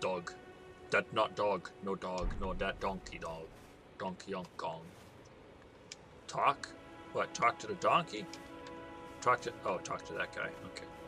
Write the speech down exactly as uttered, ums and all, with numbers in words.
dog. That not dog. No dog. No, that donkey dog. Donkey Kong Kong. Talk? What? Talk to the donkey? Talk to... Oh, talk to that guy. Okay.